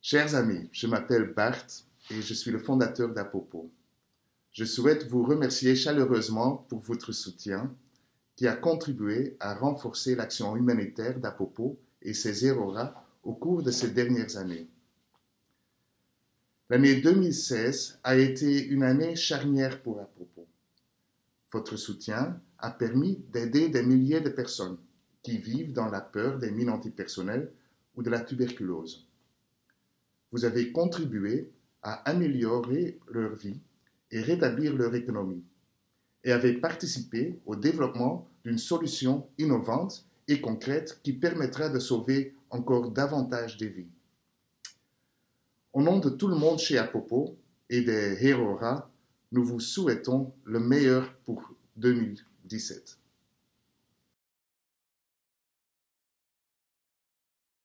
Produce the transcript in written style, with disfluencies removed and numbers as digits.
Chers amis, je m'appelle Bart et je suis le fondateur d'Apopo. Je souhaite vous remercier chaleureusement pour votre soutien qui a contribué à renforcer l'action humanitaire d'Apopo et ses Herora au cours de ces dernières années. L'année 2016 a été une année charnière pour Apopo. Votre soutien a permis d'aider des milliers de personnes qui vivent dans la peur des mines antipersonnelles ou de la tuberculose. Vous avez contribué à améliorer leur vie et rétablir leur économie, et avez participé au développement d'une solution innovante et concrète qui permettra de sauver encore davantage de vies. Au nom de tout le monde chez Apopo et des Herora, nous vous souhaitons le meilleur pour 2017.